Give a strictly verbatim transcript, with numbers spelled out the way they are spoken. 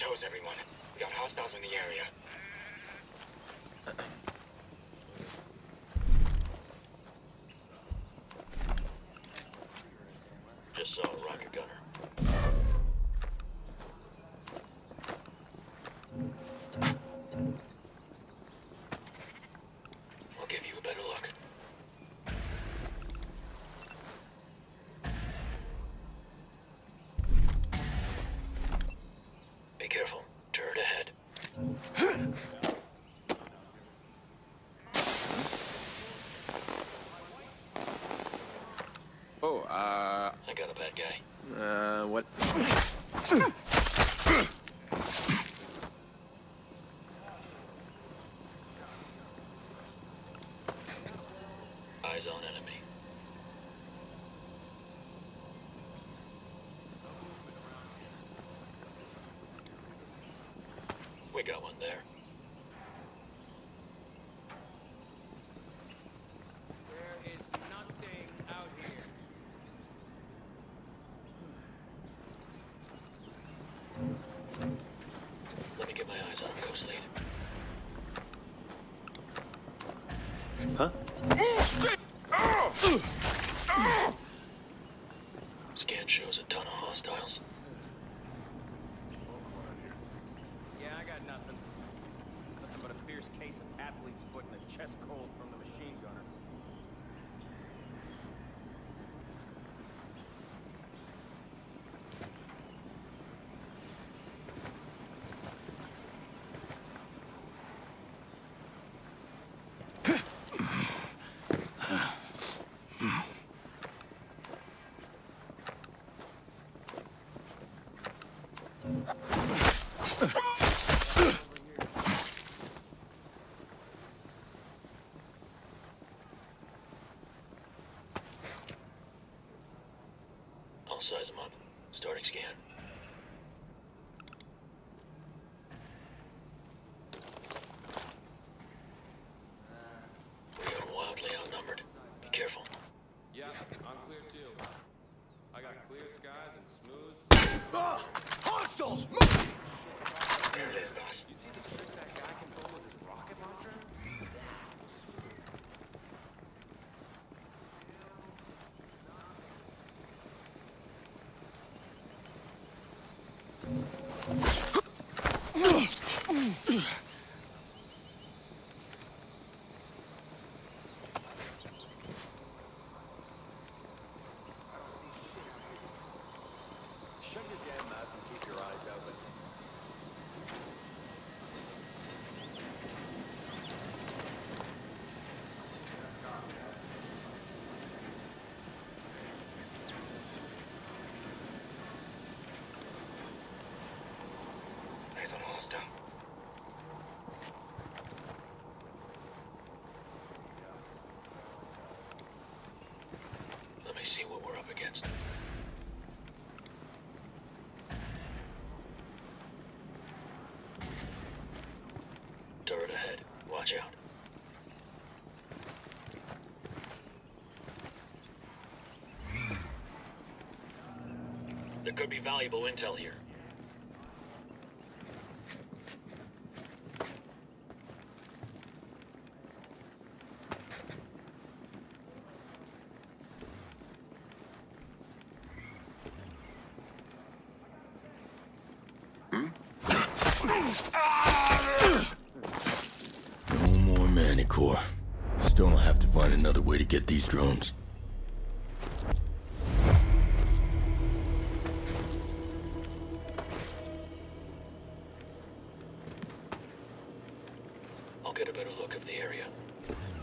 toes, everyone. We got hostiles in the area. Just saw a rocket gunner. I'll give you a better look. Be careful. Turret ahead. Oh, uh... I got a bad guy. Uh, what? Eyes on enemy. We got one there. There is nothing out here. Let me get my eyes on him, Ghost Lead. Huh? Scan shows a ton of hostiles. Yeah, I got nothing. Nothing but a fierce case of athlete's foot and a chest cold from the machine gunner. I'll size them up. Starting scan. We are wildly outnumbered. Be careful. Yeah, I'm clear too. I got clear skies and smooth. Ah! Hostiles! There it is, boss. You see the trick that guy can pull with his rocket launcher? Shut your damn mouth and keep your eyes open. Eyes on hostile. Let me see what we're up against. Turret ahead. Watch out. There could be valuable intel here. No more Manticore. Still don't have to find another way to get these drones. I'll get a better look of the area.